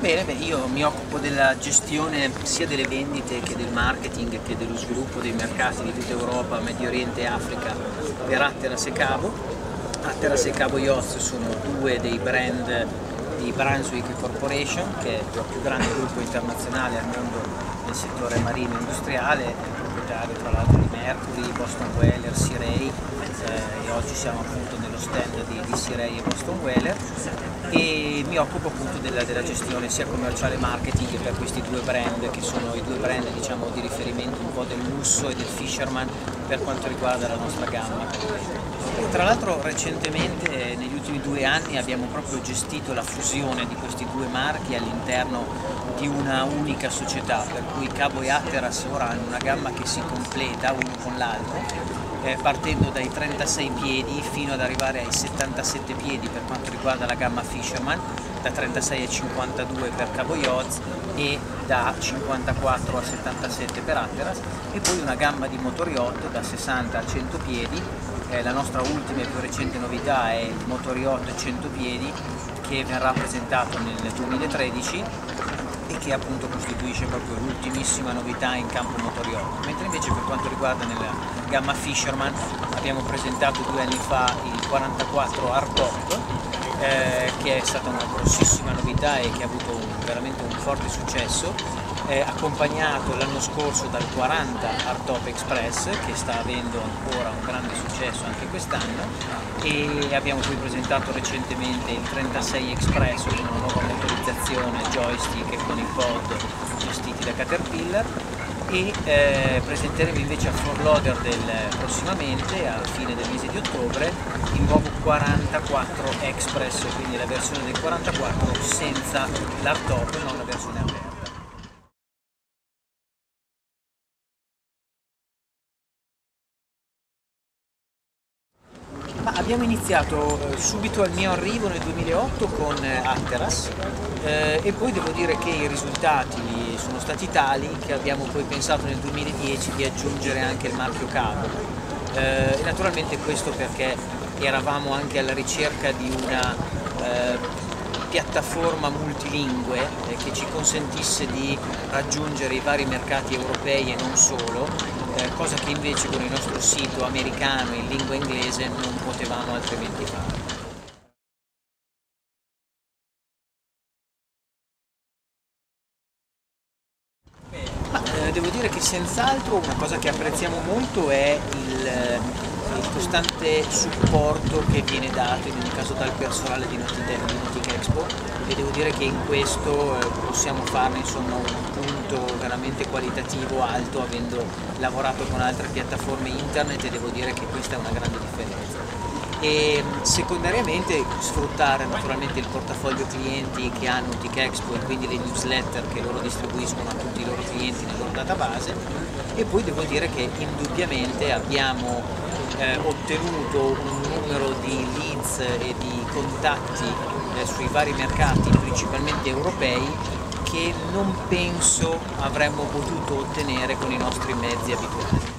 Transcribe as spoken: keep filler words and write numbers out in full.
Bene, beh, io mi occupo della gestione sia delle vendite che del marketing che dello sviluppo dei mercati di tutta Europa, Medio Oriente e Africa per Hatteras e Cabo. Hatteras e Cabo Yachts sono due dei brand di Brunswick Corporation, che è il più grande gruppo internazionale al mondo nel settore marino industriale, proprietario tra l'altro di Mercury, Boston Whaler, Sea Ray, eh, e oggi siamo appunto nello stand di, di Sea Ray e Boston Whaler, e mi occupo appunto della, della gestione sia commerciale e marketing per questi due brand, che sono i due brand diciamo di riferimento un po' del lusso e del fisherman per quanto riguarda la nostra gamma. E tra l'altro recentemente, negli ultimi due anni, abbiamo proprio gestito la fusione di questi due marchi all'interno di una unica società, per cui Cabo e Hatteras ora hanno una gamma che si completa uno con l'altro, eh, partendo dai trentasei piedi fino ad arrivare ai settantasette piedi per quanto riguarda la gamma Fisherman, da trentasei a cinquantadue per Cabo Yachts e da cinquantaquattro a settantasette per Hatteras, e poi una gamma di motor yacht da sessanta a cento piedi. Eh, la nostra ultima e più recente novità è il motor yacht cento piedi, che verrà presentato nel duemilatredici e che appunto costituisce proprio l'ultimissima novità in campo motor yacht. Mentre invece per quanto riguarda nella gamma Fisherman abbiamo presentato due anni fa il quarantaquattro Hardtop, eh, che è stata una grossissima novità e che ha avuto un, veramente un forte successo, eh, accompagnato l'anno scorso dal quaranta Hardtop Express, che sta avendo ancora un grande successo anche quest'anno, e abbiamo poi presentato recentemente il trentasei Express con una nuova motorizzazione joystick con i pod gestiti da Caterpillar, e eh, presenteremo invece a Fort Lauderdale prossimamente, alla fine del mese di ottobre, il nuovo quarantaquattro Express, quindi la versione del quarantaquattro senza l'hardtop, non la versione aperta. Ma abbiamo iniziato eh, subito al mio arrivo nel duemilaotto con eh, Hatteras, eh, e poi devo dire che i risultati sono stati tali che abbiamo poi pensato nel duemiladieci di aggiungere anche il marchio Cabo, eh, e naturalmente questo perché eravamo anche alla ricerca di una eh, piattaforma multilingue eh, che ci consentisse di raggiungere i vari mercati europei e non solo, eh, cosa che invece con il nostro sito americano in lingua inglese non potevamo altrimenti fare. Ma, eh, devo dire che senz'altro una cosa che apprezziamo molto è il, eh, il costante supporto che viene dato in ogni caso dal personale di Nautic, di Nautic Expo, e devo dire che in questo eh, possiamo farne insomma un punto veramente qualitativo alto, avendo lavorato con altre piattaforme internet, e devo dire che questa è una grande differenza. E secondariamente sfruttare naturalmente il portafoglio clienti che ha Nautic Expo, e quindi le newsletter che loro distribuiscono a tutti i loro clienti nel loro database. E poi devo dire che indubbiamente abbiamo eh, ottenuto un numero di leads e di contatti eh, sui vari mercati, principalmente europei, che non penso avremmo potuto ottenere con i nostri mezzi abituali.